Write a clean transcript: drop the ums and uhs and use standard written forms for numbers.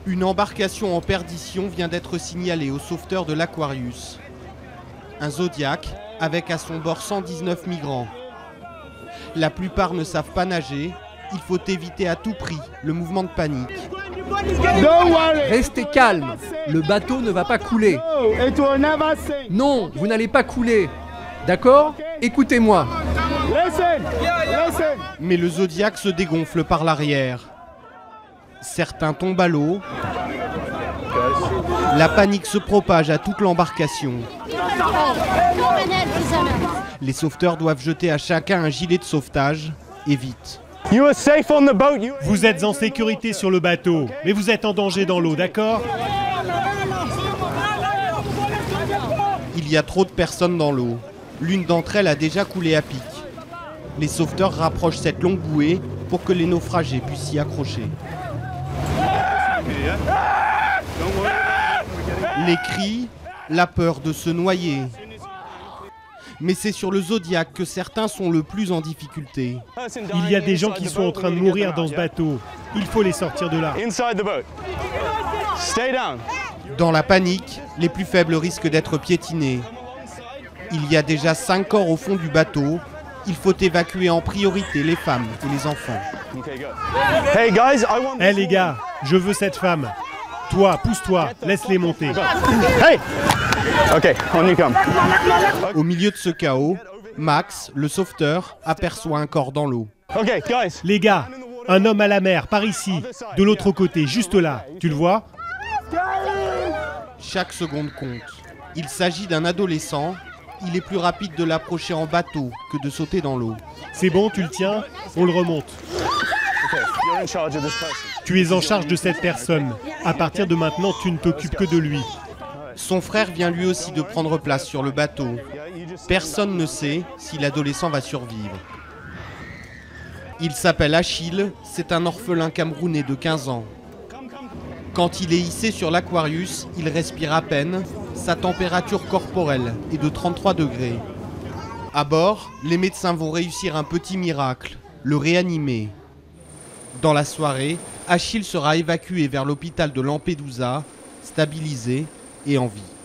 Une embarcation en perdition vient d'être signalée aux sauveteurs de l'Aquarius. Un Zodiac avec à son bord 119 migrants. La plupart ne savent pas nager, il faut éviter à tout prix le mouvement de panique. Restez calme, le bateau ne va pas couler. Non, vous n'allez pas couler. D'accord? Écoutez-moi. Mais le Zodiac se dégonfle par l'arrière. Certains tombent à l'eau. La panique se propage à toute l'embarcation. Les sauveteurs doivent jeter à chacun un gilet de sauvetage, et vite. Vous êtes en sécurité sur le bateau, mais vous êtes en danger dans l'eau, d'accord? Il y a trop de personnes dans l'eau. L'une d'entre elles a déjà coulé à pic. Les sauveteurs rapprochent cette longue bouée pour que les naufragés puissent s'y accrocher. Les cris, la peur de se noyer. Mais c'est sur le Zodiac que certains sont le plus en difficulté. Il y a des gens qui sont en train de mourir dans ce bateau. Il faut les sortir de là. Dans la panique, les plus faibles risquent d'être piétinés. Il y a déjà 5 corps au fond du bateau. Il faut évacuer en priorité les femmes et les enfants. Hé les gars, je veux cette femme. Toi, pousse-toi, laisse-les monter. Au milieu de ce chaos, Max, le sauveteur, aperçoit un corps dans l'eau. Les gars, un homme à la mer, par ici, de l'autre côté, juste là. Tu le vois? Chaque seconde compte. Il s'agit d'un adolescent. Il est plus rapide de l'approcher en bateau que de sauter dans l'eau. C'est bon, tu le tiens? On le remonte. Tu es en charge de cette personne. À partir de maintenant, tu ne t'occupes que de lui. Son frère vient lui aussi de prendre place sur le bateau. Personne ne sait si l'adolescent va survivre. Il s'appelle Achille, c'est un orphelin camerounais de 15 ans. Quand il est hissé sur l'Aquarius, il respire à peine. Sa température corporelle est de 33 degrés. À bord, les médecins vont réussir un petit miracle, le réanimer. Dans la soirée, Achille sera évacué vers l'hôpital de Lampedusa, stabilisé et en vie.